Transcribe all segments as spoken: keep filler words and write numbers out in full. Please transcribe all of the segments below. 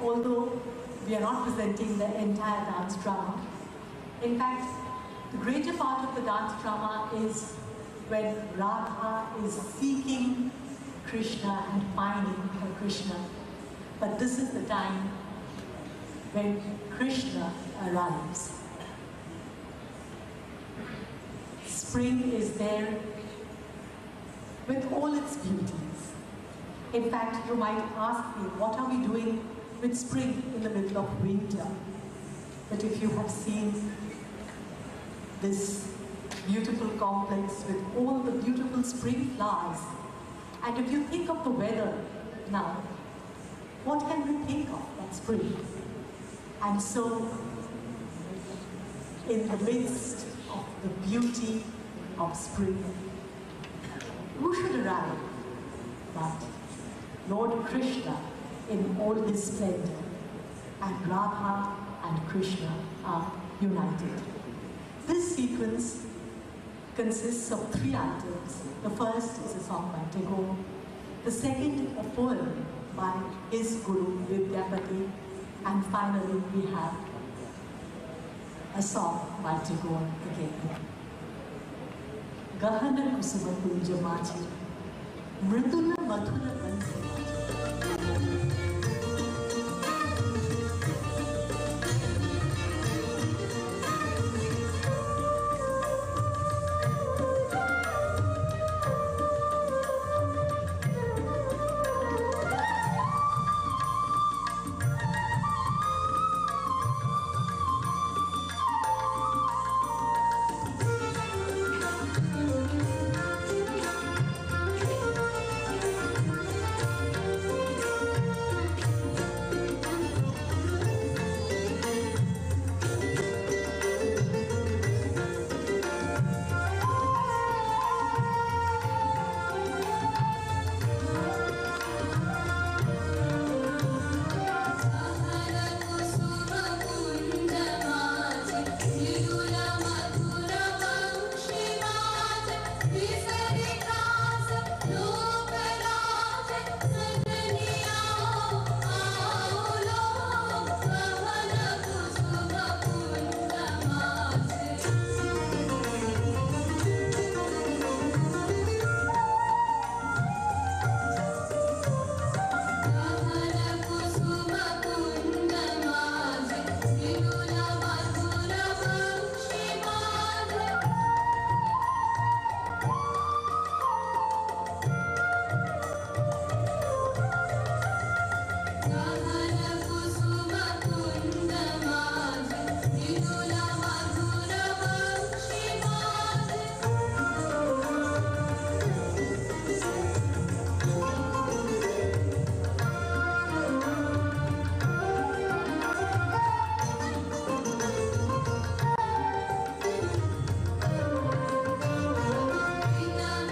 although we are not presenting the entire dance drama. In fact, the greater part of the dance drama is when Radha is seeking Krishna and finding her Krishna. But this is the time when Krishna arrives. Spring is there with all its beauties. In fact, you might ask me, what are we doing with spring in the middle of winter? But if you have seen this beautiful complex with all the beautiful spring flowers, and if you think of the weather now, what can we think of but spring? And so, in the midst of the beauty of spring, who should arrive but Lord Krishna in all his splendor, and Radha and Krishna are united. This sequence consists of three items. The first is a song by Tagore, the second a poem by his guru Vidyapati, and finally we have a song by Tagore again. Gahana kusuma kunja machi, mridula madhura bansi.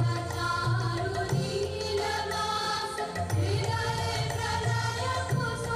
Kusu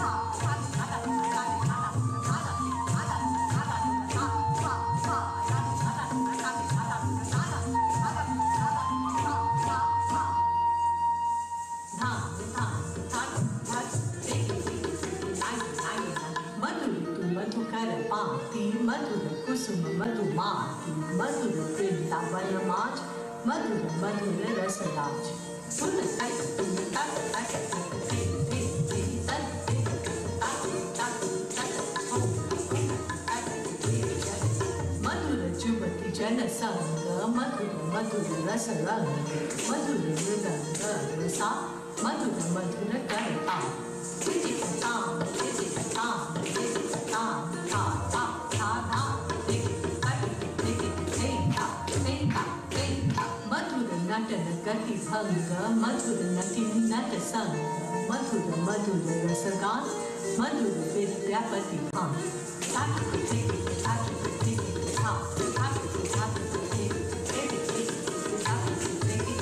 Madhura Kusuma Madhumati Madhura Vrindavanamaj Madhura Madhura Rasalaj Puna Taka Puna Taka Taka Taka Madhura Jubati Jana Sanga Madhura Madhura Rasalanga Madhura Ridanga Rasa Madhura Madhura Karata Titika Tam Titika Tam Titika Tam Ta Ta Natana Gati Bhanga, Madhura Nati Nata Sanga, Madhura Madhura Rasagan, Madhura Vidyapati Bhang. Tata Tiki, Tata Tiki, Tata Tiki, Tata Tiki, Tata Tiki,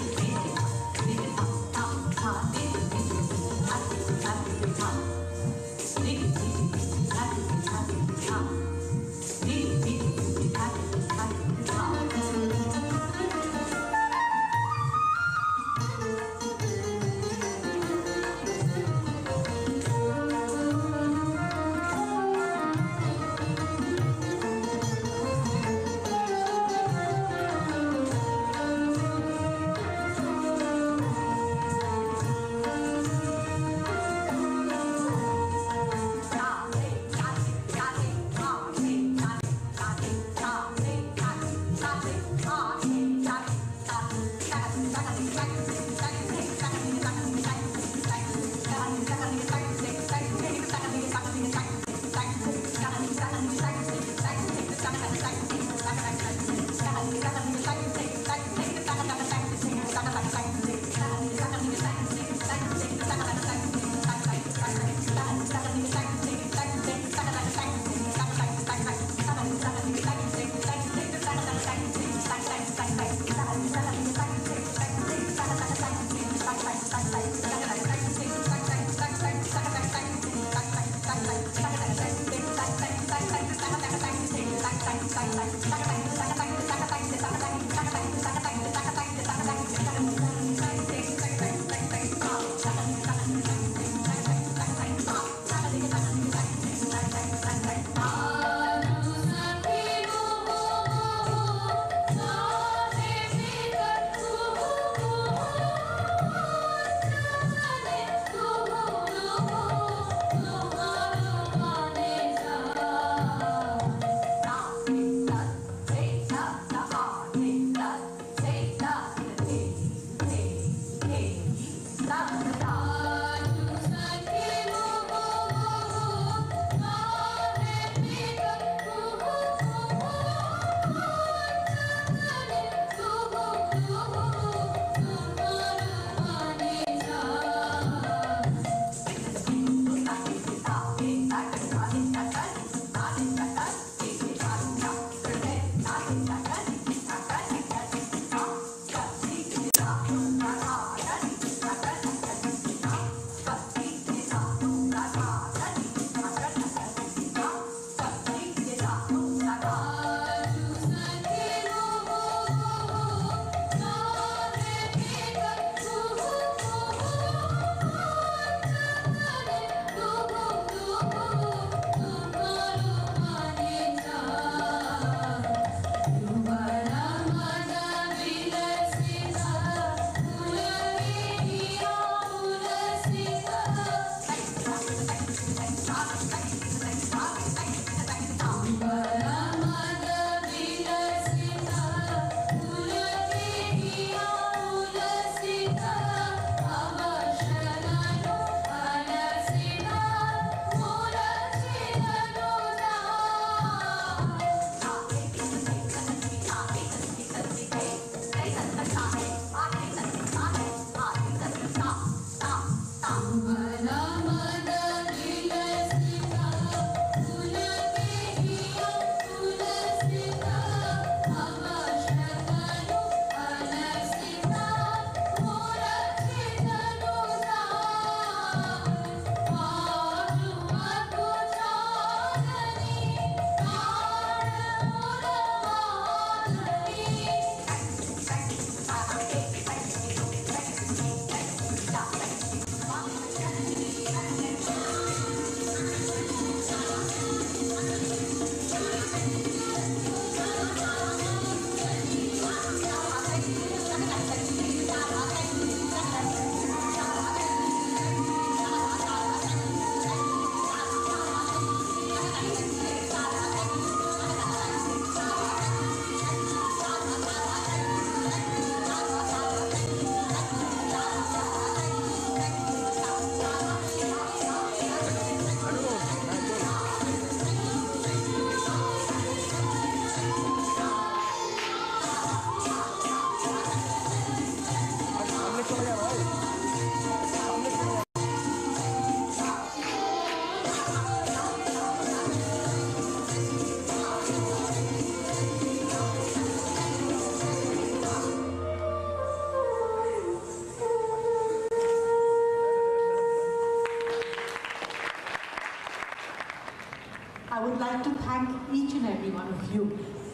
I would like to thank each and every one of you,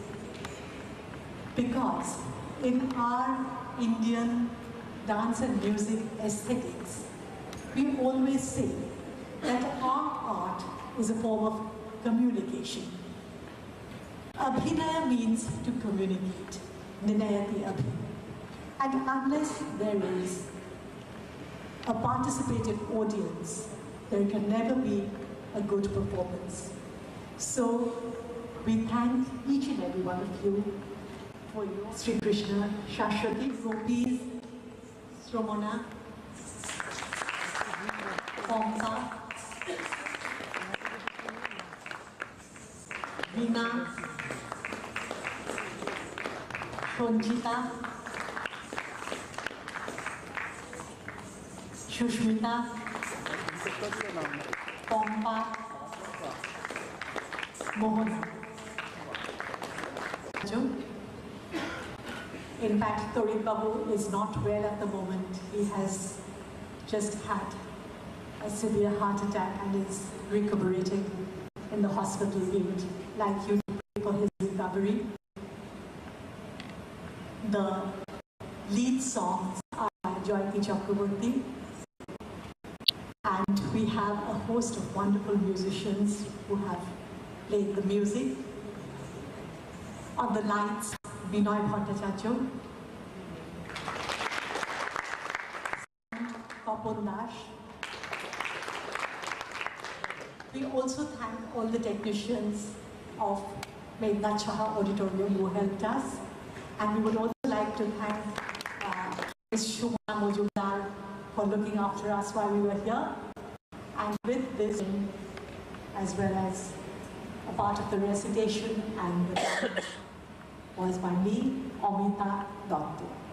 because in our Indian dance and music aesthetics, we always say that our art is a form of communication. Abhinaya means to communicate, Ninayati Abhi. And unless there is a participative audience, there can never be a good performance. So we thank each and every one of you for your Sri Krishna, Shashwati, Gopis, Sromana, Pompa, Veena, Shonjita, Shushmita, Pompa, Mohana. In fact, Torit Babu is not well at the moment. He has just had a severe heart attack and is recuperating in the hospital. We would like you to pray for his recovery. The lead songs are by Joyati Chakraborty, and we have a host of wonderful musicians who have played the music. On the lights, Binoy Bhattacharya, Papun Dash. We also thank all the technicians of Meghnad Shah Auditorium who helped us. And we would also like to thank uh, Miz Shubha Mojumdar for looking after us while we were here. And with this, as well as a part of the recitation and the dance was by me, Amita Dotto.